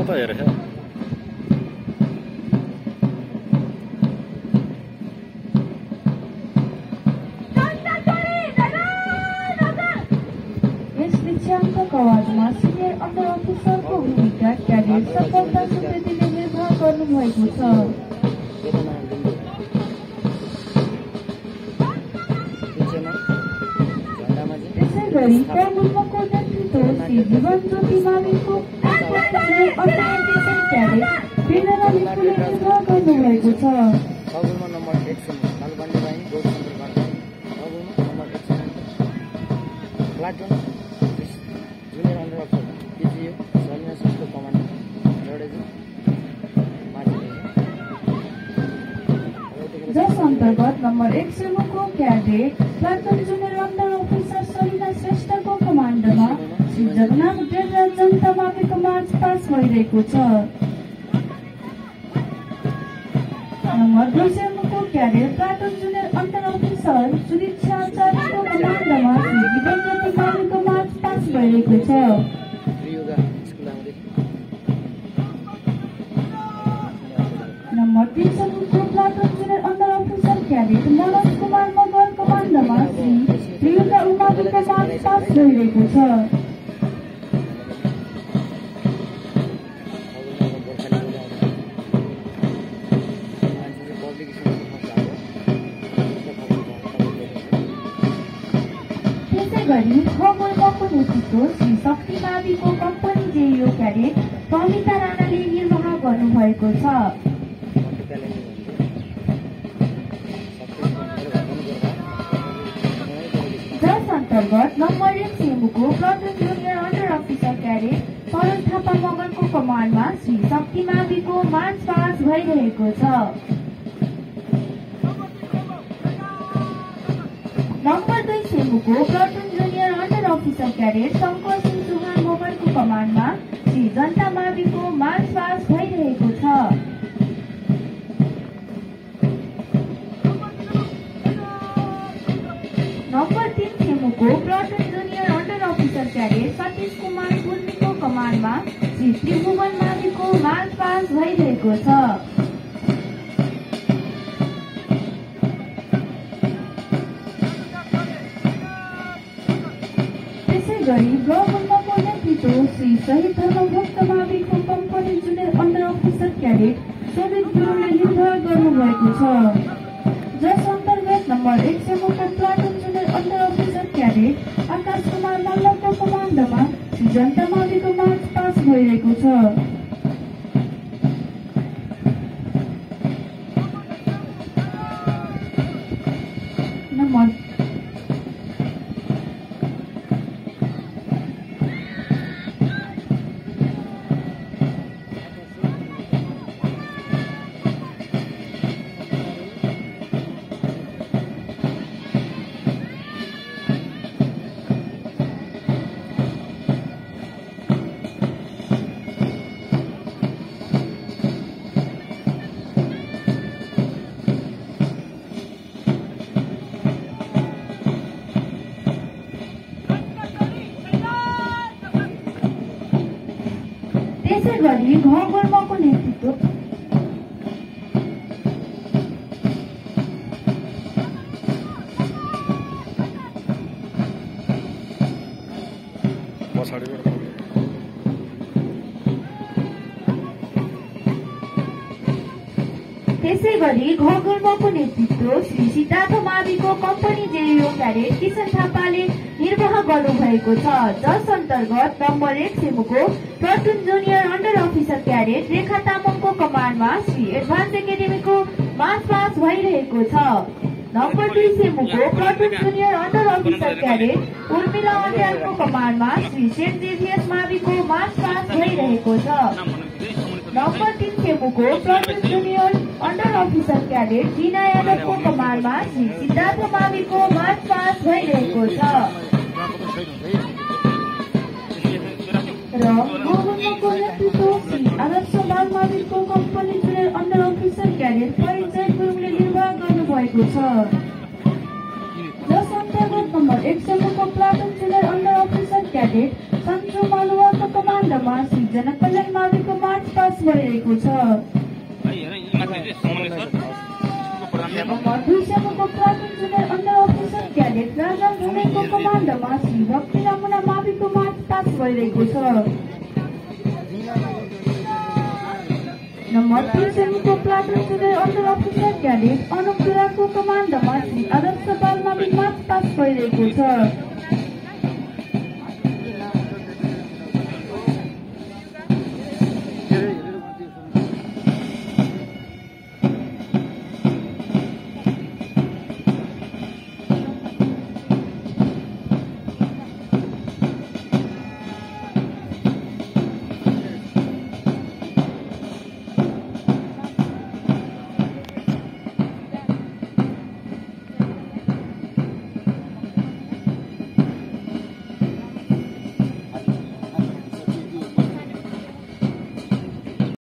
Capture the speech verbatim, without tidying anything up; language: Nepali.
त हेरेछ आवाजमा सिनियर अन्डर अफिसरको भूमिका क्याडेट सफलता स्मृतिले निर्वाह गर्नुभएको छ। त्यसैगरी प्रमुखको नेतृत्व श्री जीवन ज्योति माविको अन्डर अफिसर क्याडेट प्रेरणा लिम्बुले निर्वाह गर्नुभएको छ। जस अन्तर्गत नम्बर एक सेमुको cadet platoon junior under officer Salina श्रेष्ठको कमान्डमा श्री जगन्नाथ डेरा जनता माविको मार्च पास भइरहेको छ। नम्बर दुई सेमुको cadet platoon junior under officer Sudiksha आचार्यको कमान्डमा श्री जीवन ज्योति माविको मार्च पास भइरहेको छ। नम्बर तीन सेमुको platoon junior under officer cadet Manoj Kumar Magar कमान्डमा श्री प्रियुका उमाविको मार्च पास भइरहेको छ। त्यसैगरी खगोलको नेतृत्व श्री शक्ति माविको कम्पनी जेइओ क्याडेट प्रमिता राणाले निर्वाह गर्नुभएको छ। जस अन्तर्गत नम्बर एक सेमुको platoon junior under officer cadet Pawan Thapa मगरको कमान्डमा श्री शक्ति माविको मार्च पास भइरहेको छ। नम्बर दुई सेमुको platoon junior under officer cadet Shankar Singh Chauhan मगरको कमान्डमा श्री जनता माविको मार्च पास भइरहेको छ। नम्बर तीन सेमुको platoon junior under officer cadet Satish Kumar पूर्णीको कमान्डमा श्री त्रिभुवन माविको मार्च पास भइरहेको छ। त्यसैगरी ब्रह्मको नेतृत्व श्री शहीद धर्मभक्त माविको company junior under officer cadet Shobhit गुरुङले निर्वाह गर्नुभएको छ। जस अन्तर्गत नम्बर एक सेमुको platoon junior under officer cadet Akash Kumar मल्लको कमान्डमा श्री जनता माविको मार्च पास भइरहेको छ। नम्बर त्यसैगरी घगोलको नेतृत्व त्यसैगरी घगोलको नेतृत्व श्री सिद्धार्थ माविको कम्पनी जेइओ क्याडेट किशन थापाले निर्वाह गर्नुभएको छ। जस अन्तर्गत नम्बर एक सेमुको platoon junior under officer cadet Rekha तामाङको कमान्डमा श्री एडभान्स एकाडेमीको मार्च पास भइरहेको छ। नम्बर दुई सेमुको platoon junior under officer cadet Urmila अन्यालको कमान्डमा श्री सेन्ट जेभियर्स माविको मार्च पास भइरहेको छ। नम्बर तीन सेमुको platoon junior under officer cadet Jina यादवको कमान्डमा श्री सिद्धार्थ माविको मार्च पास भइरहेको छ। र गोगुलको नेतृत्व श्री आदर्श लाल माविको company junior under officer cadet Parichay गुरुङले निर्वाह गर्नुभएको छ। जस अन्तर्गत नम्बर एक सेमुको platoon junior under officer cadet Sanju मालुवाको कमान्डमा श्री जनकल्याण माविको मार्च भइरहेको छ। नम्बर दुई समूहको platoon junior under officer cadet Raja भुमेको कमान्डमा श्री भक्ति नमुना माविको मार्च पास भइरहेको छ। नम्बर तीन समूहको platoon junior under officer cadet Anup दुराको कमान्डमा श्री आदर्श बाल मावि मार्च पास भइरहेको छ।